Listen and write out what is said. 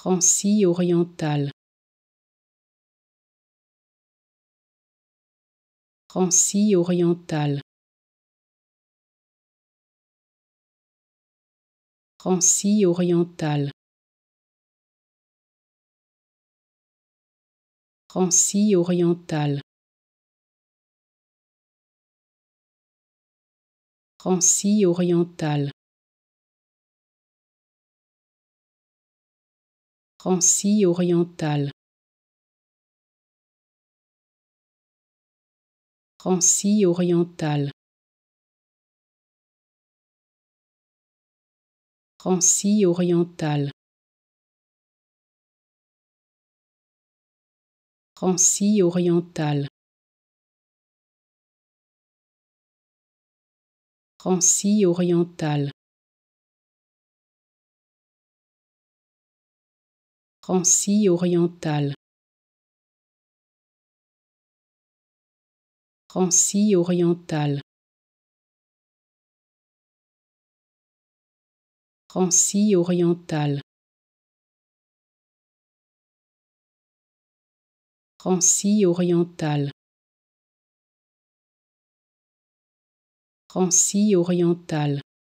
Francie orientale. Francie orientale. Francie orientale. Francie orientale. Francie orientale. Francie orientale. Francie orientale. Francie orientale. Francie orientale. Francie orientale. Francie orientale. Francie orientale. Francie orientale. Francie orientale. Francie orientale.